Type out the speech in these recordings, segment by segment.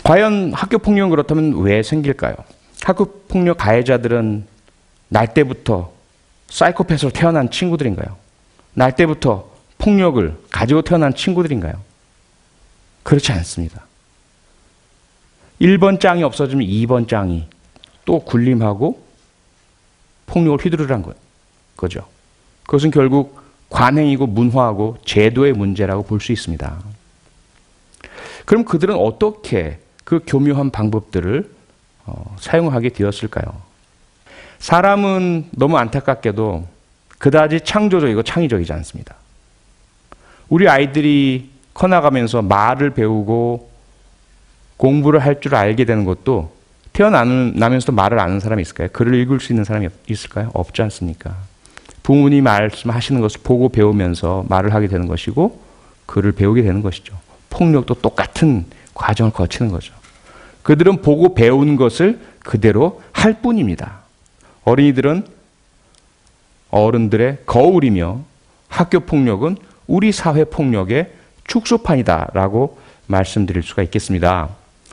과연 학교폭력은 그렇다면 왜 생길까요? 학교폭력 가해자들은 날 때부터 사이코패스로 태어난 친구들인가요? 날 때부터 폭력을 가지고 태어난 친구들인가요? 그렇지 않습니다. 1번 짱이 없어지면 2번 짱이 또 군림하고 폭력을 휘두르란 거죠. 그것은 결국 관행이고 문화하고 제도의 문제라고 볼 수 있습니다. 그럼 그들은 어떻게 그 교묘한 방법들을 사용하게 되었을까요? 사람은 너무 안타깝게도 그다지 창조적이고 창의적이지 않습니다. 우리 아이들이 커나가면서 말을 배우고 공부를 할 줄 알게 되는 것도 태어나면서도 말을 아는 사람이 있을까요? 글을 읽을 수 있는 사람이 있을까요? 없지 않습니까? 부모님이 말씀하시는 것을 보고 배우면서 말을 하게 되는 것이고 글을 배우게 되는 것이죠. 폭력도 똑같은 과정을 거치는 거죠. 그들은 보고 배운 것을 그대로 할 뿐입니다. 어린이들은 어른들의 거울이며 학교 폭력은 우리 사회 폭력의 축소판이다라고 말씀드릴 수가 있겠습니다.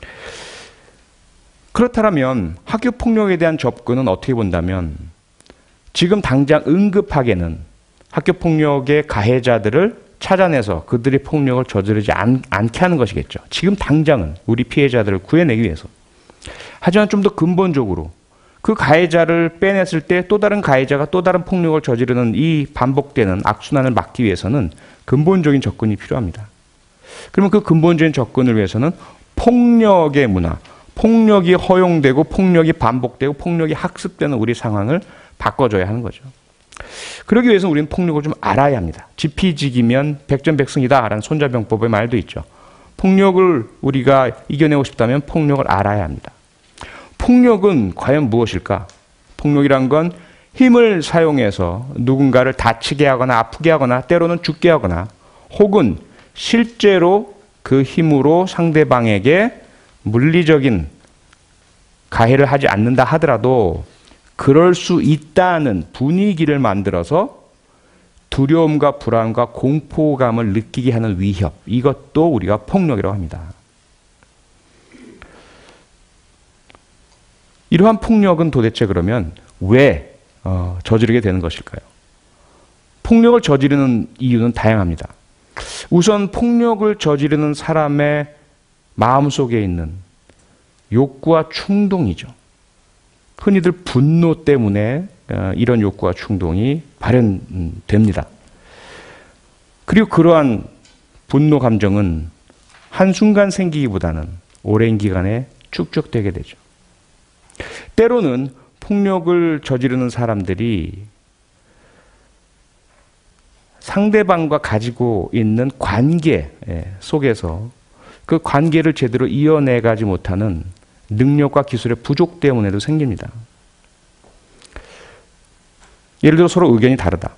그렇다면 학교 폭력에 대한 접근은 어떻게 본다면 지금 당장 응급하게는 학교 폭력의 가해자들을 찾아내서 그들의 폭력을 저지르지 않게 하는 것이겠죠. 지금 당장은 우리 피해자들을 구해내기 위해서. 하지만 좀 더 근본적으로 그 가해자를 빼냈을 때 또 다른 가해자가 또 다른 폭력을 저지르는 이 반복되는 악순환을 막기 위해서는 근본적인 접근이 필요합니다. 그러면 그 근본적인 접근을 위해서는 폭력의 문화, 폭력이 허용되고 폭력이 반복되고 폭력이 학습되는 우리 상황을 바꿔줘야 하는 거죠. 그러기 위해서 우리는 폭력을 좀 알아야 합니다. 지피지기면 백전백승이다라는 손자병법의 말도 있죠. 폭력을 우리가 이겨내고 싶다면 폭력을 알아야 합니다. 폭력은 과연 무엇일까? 폭력이란 건 힘을 사용해서 누군가를 다치게 하거나 아프게 하거나 때로는 죽게 하거나 혹은 실제로 그 힘으로 상대방에게 물리적인 가해를 하지 않는다 하더라도 그럴 수 있다는 분위기를 만들어서 두려움과 불안과 공포감을 느끼게 하는 위협, 이것도 우리가 폭력이라고 합니다. 이러한 폭력은 도대체 그러면 왜 저지르게 되는 것일까요? 폭력을 저지르는 이유는 다양합니다. 우선 폭력을 저지르는 사람의 마음속에 있는 욕구와 충동이죠. 흔히들 분노 때문에 이런 욕구와 충동이 발현됩니다. 그리고 그러한 분노 감정은 한순간 생기기보다는 오랜 기간에 축적되게 되죠. 때로는 폭력을 저지르는 사람들이 상대방과 가지고 있는 관계 속에서 그 관계를 제대로 이어내가지 못하는 능력과 기술의 부족 때문에도 생깁니다. 예를 들어 서로 의견이 다르다.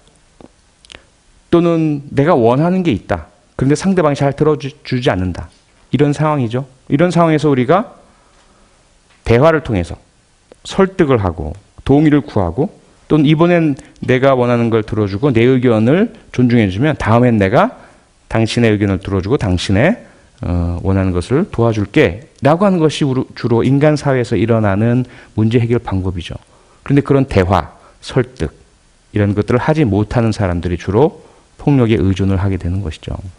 또는 내가 원하는 게 있다. 그런데 상대방이 잘 들어주지 않는다. 이런 상황이죠. 이런 상황에서 우리가 대화를 통해서 설득을 하고 동의를 구하고 또는 이번엔 내가 원하는 걸 들어주고 내 의견을 존중해주면 다음엔 내가 당신의 의견을 들어주고 당신의 원하는 것을 도와줄게 라고 하는 것이 주로 인간 사회에서 일어나는 문제 해결 방법이죠. 그런데 그런 대화, 설득 이런 것들을 하지 못하는 사람들이 주로 폭력에 의존을 하게 되는 것이죠.